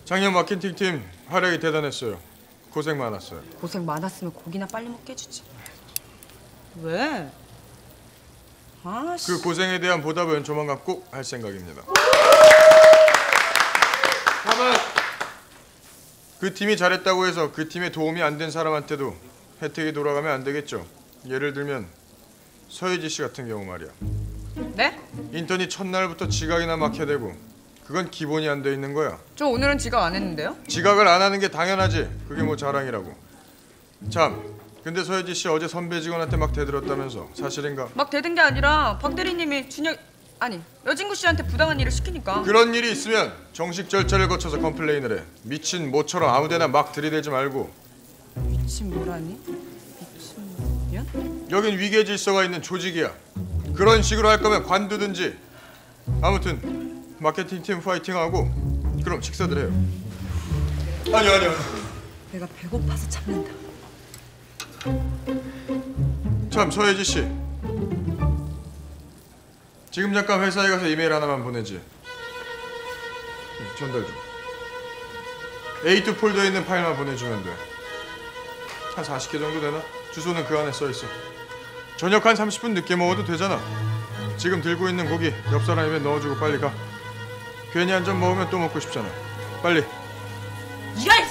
작년 마케팅팀 활약이 대단했어요. 고생 많았어요. 고생 많았으면 고기나 빨리 먹게 해주지. 왜? 아씨. 그 고생에 대한 보답은 조만간 꼭 할 생각입니다. 다만 그 팀이 잘했다고 해서 그 팀에 도움이 안 된 사람한테도 혜택이 돌아가면 안 되겠죠. 예를 들면 서예지 씨 같은 경우 말이야. 네? 인턴이 첫날부터 지각이나 막혀대고 그건 기본이 안 돼 있는 거야. 저 오늘은 지각 안 했는데요? 지각을 안 하는 게 당연하지. 그게 뭐 자랑이라고. 참, 근데 서예지 씨 어제 선배 직원한테 막 대들었다면서 사실인가? 막 대든 게 아니라 박 대리님이 여진구 씨한테 부당한 일을 시키니까. 그런 일이 있으면 정식 절차를 거쳐서 컴플레인을 해. 미친 모처럼 아무데나 막 들이대지 말고. 미친 뭐라니? 미친년? 여긴 위계 질서가 있는 조직이야. 그런 식으로 할 거면 관두든지. 아무튼 마케팅팀 파이팅하고 그럼 식사들 해요. 아니요. 내가 배고파서 참는다. 참, 서예지 씨. 지금 잠깐 회사에 가서 이메일 하나만 보내지. 전달 좀. A2 폴더에 있는 파일만 보내주면 돼. 한 40개 정도 되나? 주소는 그 안에 써 있어. 저녁 한 30분 늦게 먹어도 되잖아. 지금 들고 있는 고기 옆 사람 입에 넣어주고 빨리 가. 괜히 한 점 먹으면 또 먹고 싶잖아. 빨리. 이런!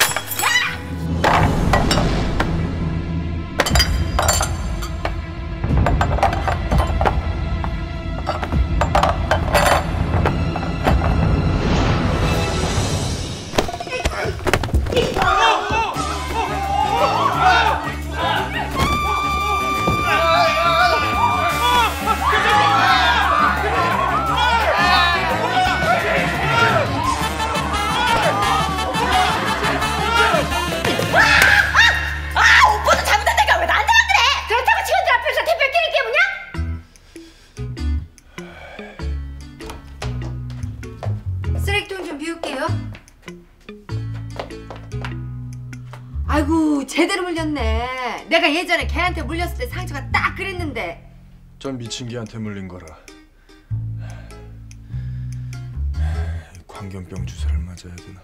아이고 제대로 물렸네. 내가 예전에 걔한테 물렸을 때 상처가 딱 그랬는데. 전 미친 개한테 물린 거라. 광견병 주사를 맞아야 되나?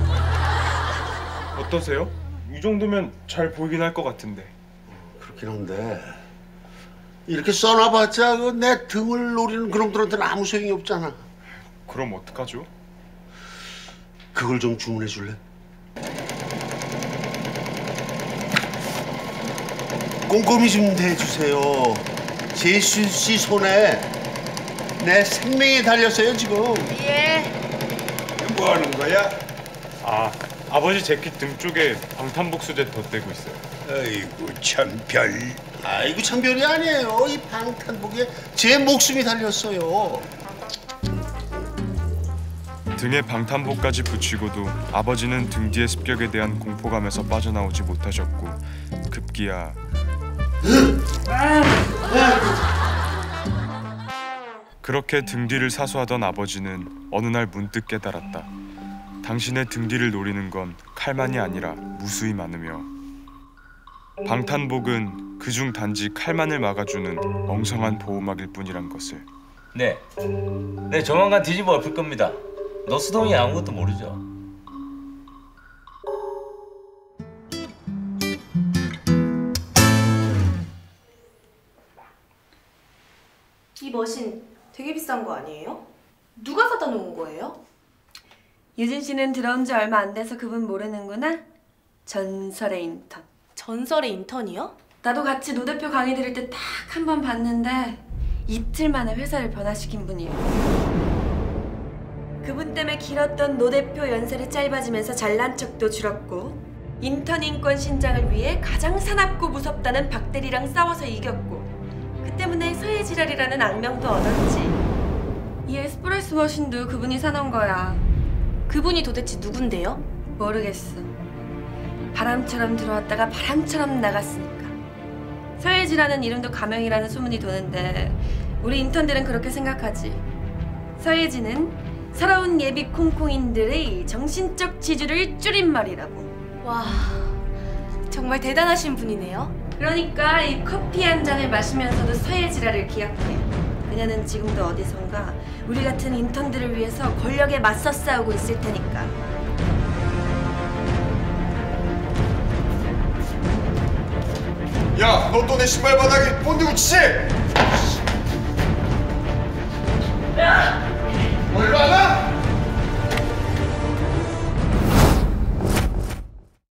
어떠세요? 이 정도면 잘 보이긴 할 것 같은데. 그렇긴 한데 이렇게 써놔봤자 내 등을 노리는 그놈들한테는 아무 소용이 없잖아. 그럼 어떡하죠? 그걸 좀 주문해 줄래? 꼼꼼히 좀 대주세요. 제수 씨 손에 내 생명이 달렸어요 지금. 예. 뭐 하는 거야? 아버지 재킷 등 쪽에 방탄복수제 덧대고 있어요. 아이고 참 아이고 참 별이 아니에요. 이 방탄복에 제 목숨이 달렸어요. 등에 방탄복까지 붙이고도 아버지는 등 뒤의 습격에 대한 공포감에서 빠져나오지 못하셨고 급기야 그렇게 등 뒤를 사수하던 아버지는 어느 날 문득 깨달았다. 당신의 등 뒤를 노리는 건 칼만이 아니라 무수히 많으며 방탄복은 그중 단지 칼만을 막아주는 엉성한 보호막일 뿐이란 것을. 네, 조만간 뒤집어 엎을 겁니다. 노수동이 아무것도 모르죠. 이 머신 되게 비싼 거 아니에요? 누가 사다 놓은 거예요? 유진 씨는 들어온 지 얼마 안 돼서 그분 모르는구나? 전설의 인턴. 전설의 인턴이요? 나도 같이 노 대표 강의 들을 때 딱 한 번 봤는데 이틀 만에 회사를 변화시킨 분이에요. 그분 때문에 길었던 노 대표 연설이 짧아지면서 잘난 척도 줄었고 인턴 인권 신장을 위해 가장 사납고 무섭다는 박 대리랑 싸워서 이겼고 그 때문에 서예지랄이라는 악명도 얻었지. 이 에스프레소 머신도 그분이 사놓은 거야. 그분이 도대체 누군데요? 모르겠어. 바람처럼 들어왔다가 바람처럼 나갔으니까. 서예지라는 이름도 가명이라는 소문이 도는데 우리 인턴들은 그렇게 생각하지. 서예지는 서러운 예비 콩콩인들의 정신적 지주를 줄임말이라고. 와, 정말 대단하신 분이네요. 그러니까 이 커피 한 잔을 마시면서도 서예지라를 기억해. 그녀는 지금도 어디선가 우리 같은 인턴들을 위해서 권력에 맞서 싸우고 있을 테니까. 야, 너 또 내 신발 바닥에 본드 붙이지? 뭐 일로 와봐!